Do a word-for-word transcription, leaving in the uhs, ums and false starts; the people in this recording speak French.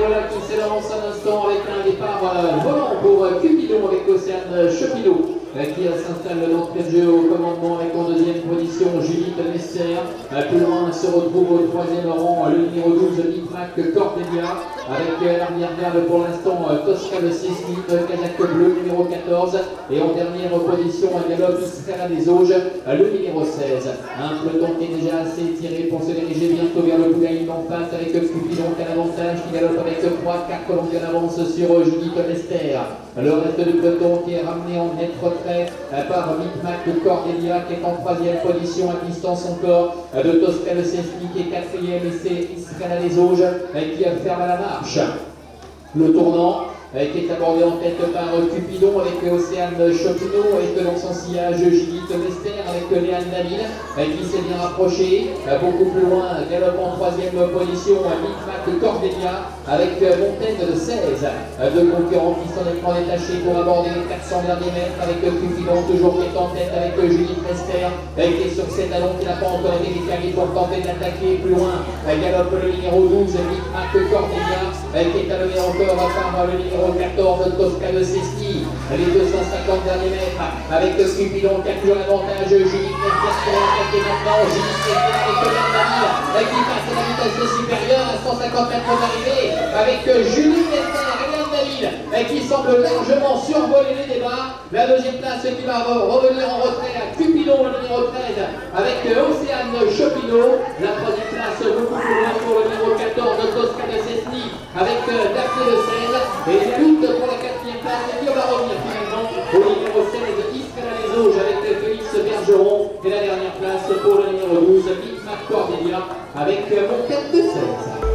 voilà qui s'élance à l'instant avec un départ euh, volant pour euh, Cupidon avec Océane Chopinot euh, qui euh, s'installe d'entrée de jeu au commandement avec en deuxième position Julie Messer. Euh, plus loin se retrouve au troisième rang euh, le numéro douze Micmac Cordelia avec euh, l'arrière-garde pour l'instant euh, Tosca de Cessny, Kazakh Bleu numéro quatorze et en dernière position un galop Israël des Auges euh, le numéro seize. Un peloton qui est déjà assez tiré pour se diriger bientôt vers le Bougaïn en face avec Cupidon qui a l'avantage, qui galope avec trois quatre longues d'avance sur Julie Lester. Le reste du peloton qui est ramené en net retrait par Micmac Cordelia qui est en troisième position à distance encore de Tosca de Cessny qui est quatrième et c'est Israël des Auges qui ferme la marche. Le tournant qui est abordé en tête par Cupidon avec Océane Chopinot, avec dans son sillage Julie Lester, avec Léane David qui s'est bien rapproché. Beaucoup plus loin, galope en troisième position Micmac Cordelia avec Montaigne de seize. Deux concurrents qui sont écran détachés pour aborder les quatre cents derniers mètres avec Cupidon toujours qui est en tête avec Julie Lester qui est sur ses talons, qui n'a pas encore été décalé pour tenter d'attaquer plus loin. Galope le numéro douze Micmac Cordelia qui est talonné encore par le numéro quatorze Tosca de Cessny. Les deux cent cinquante derniers mètres avec Cupidon qui a toujours l'avantage. Julie Lester qui va attaquer maintenant. Julie Lester avec Léane David qui passe à la vitesse supérieure à cent cinquante mètres d'arrivée avec Julie Lester et Léane David qui semble largement survoler les débats. La deuxième place qui va revenir en retrait à Cupidon, le numéro treize avec Océane Chopinot. La troisième place beaucoup plus loin pour le numéro quatorze Tosca de Cessny avec Daphné de seize. Et la lutte pour la quatrième place qui va revenir finalement au numéro seize Israël des Auges avec Félix Bergeron. Et la dernière place pour le numéro douze Micmac Cordelia avec Montaigne de seize.